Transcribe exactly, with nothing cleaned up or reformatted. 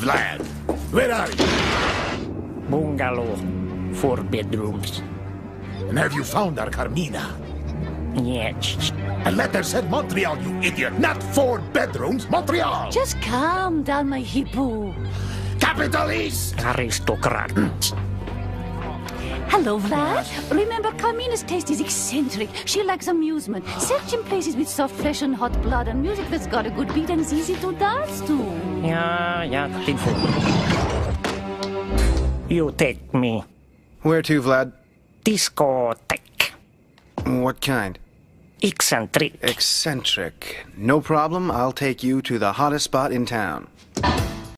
Vlad, where are you? Bungalow. Four bedrooms. And have you found our Carmina? Yes. A letter said Montreal, you idiot. Not four bedrooms, Montreal. Just calm down, my hippo. Capital East. Aristocrat. Hello, Vlad. Remember, Carmina's taste is eccentric. She likes amusement. Searching places with soft flesh and hot blood and music that's got a good beat and is easy to dance to. Yeah, yeah, tinful. You take me. Where to, Vlad? Discotheque. What kind? Eccentric. Eccentric. No problem, I'll take you to the hottest spot in town.